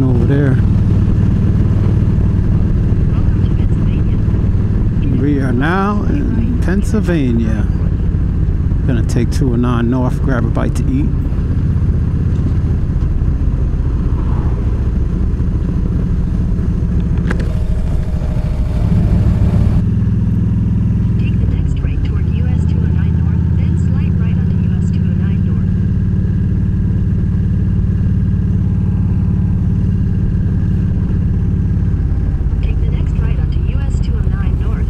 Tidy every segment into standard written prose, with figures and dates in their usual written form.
over there. We are now in Pennsylvania. Gonna take 209 North, grab a bite to eat. Take the next right toward US 209 North, then slight right onto US 209 North. Take the next right onto US 209 North.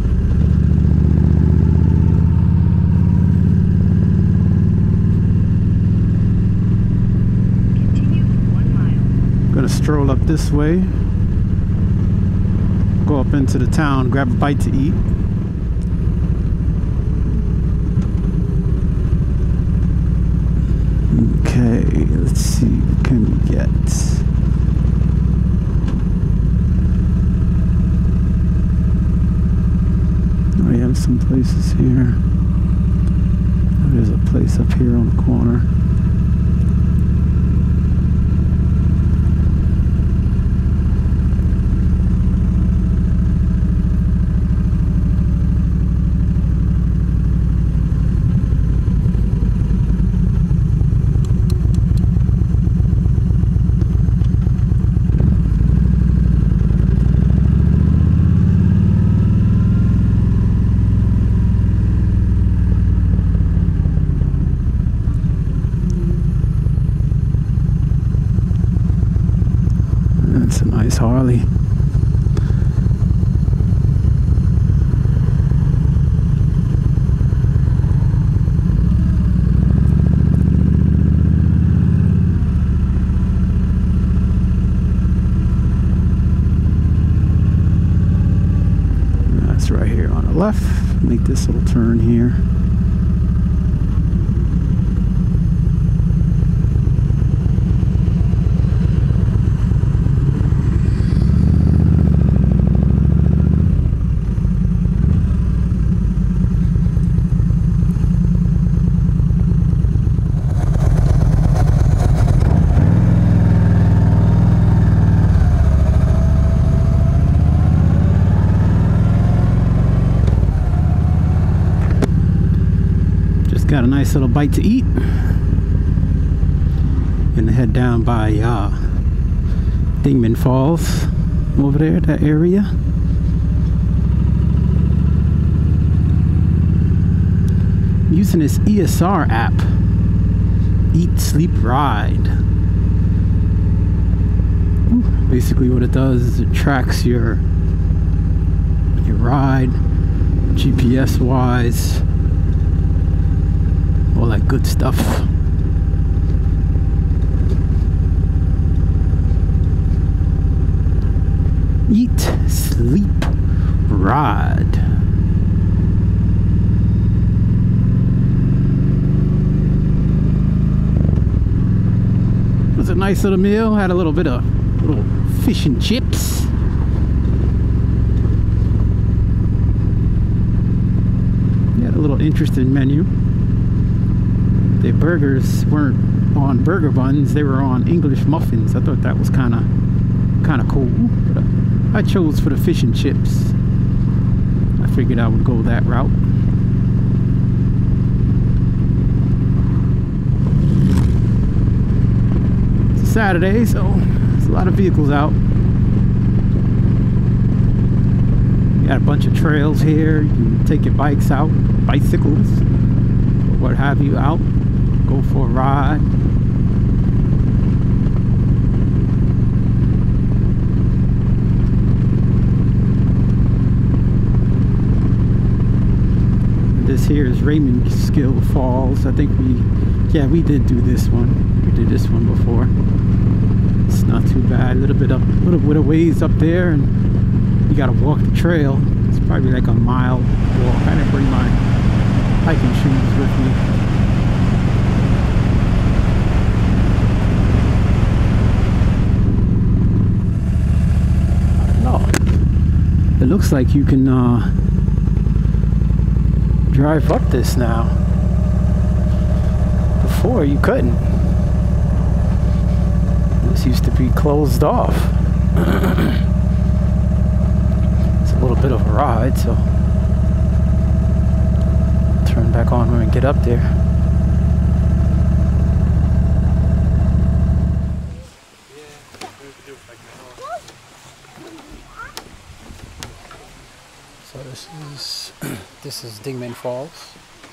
Continue for 1 mile. Gonna stroll up this way. Go up into the town, grab a bite to eat. Okay, let's see, what can we get? We have some places here. There's a place up here on the corner. That's a nice Harley. That's right here on the left. Make this little turn here. Got a nice little bite to eat. Gonna head down by Dingman Falls over there, that area. I'm using this ESR app, Eat, Sleep, Ride. Basically what it does is it tracks your ride, GPS wise, all that good stuff. Eat, sleep, ride. It was a nice little meal. Had a little bit of little fish and chips. Had a little interesting menu. The burgers weren't on burger buns, they were on English muffins. I thought that was kind of cool. But I chose for the fish and chips. I figured I would go that route. It's a Saturday, so there's a lot of vehicles out. Got a bunch of trails here. You can take your bikes out, bicycles, what have you out. Go for a ride. This here is Raymond Skill Falls. I think we did do this one. We did this one before. It's not too bad. A little bit of ways up there, and you gotta walk the trail. It's probably like a mile walk. I didn't bring my hiking shoes with me. It looks like you can drive up this now. Before you couldn't. This used to be closed off. It's a little bit of a ride, so turn back on when we get up there. So this is Dingman Falls.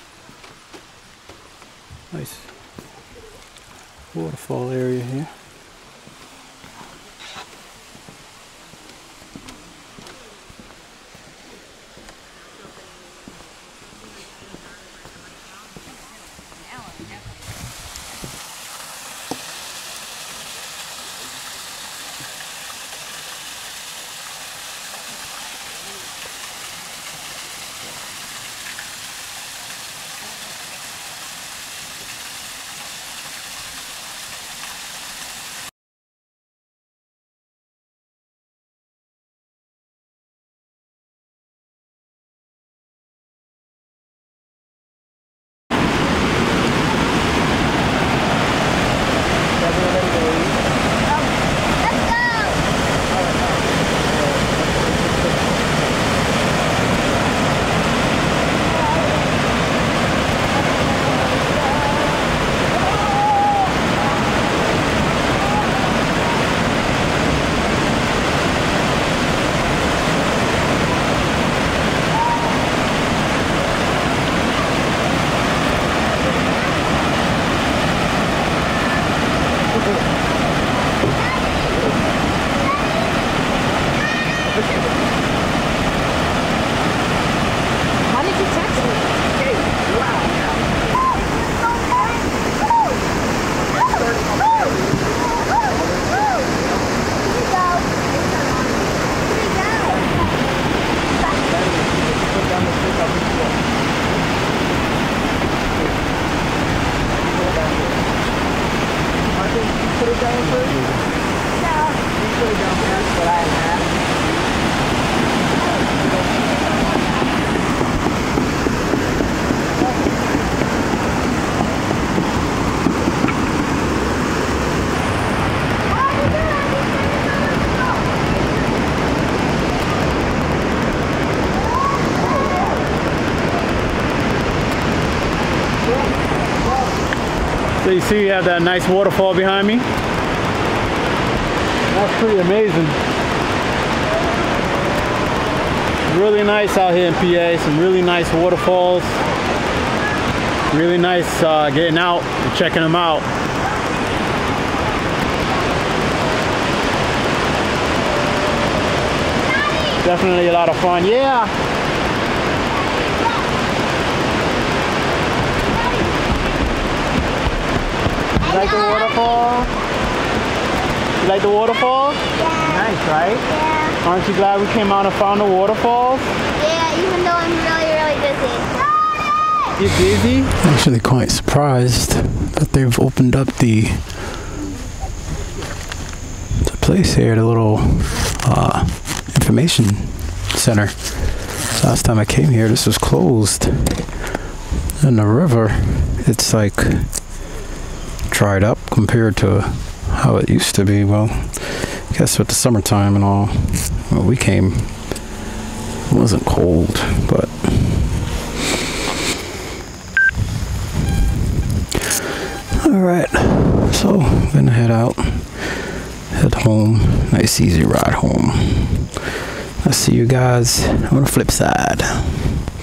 Nice waterfall area here. So you see you have that nice waterfall behind me. That's pretty amazing. Really nice out here in PA. Some really nice waterfalls. Really nice getting out and checking them out. Definitely a lot of fun. Yeah. You like the waterfall? You like the waterfall? Yeah. Nice, right? Yeah. Aren't you glad we came out and found the waterfalls? Yeah, even though I'm really busy. You busy? Actually quite surprised that they've opened up the place here, the little information center. Last time I came here, this was closed. And the river, it's like dried up compared to how it used to be. Well, I guess with the summertime and all, when we came, it wasn't cold, but alright, so I'm gonna head out, head home. Nice easy ride home. I'll see you guys on the flip side.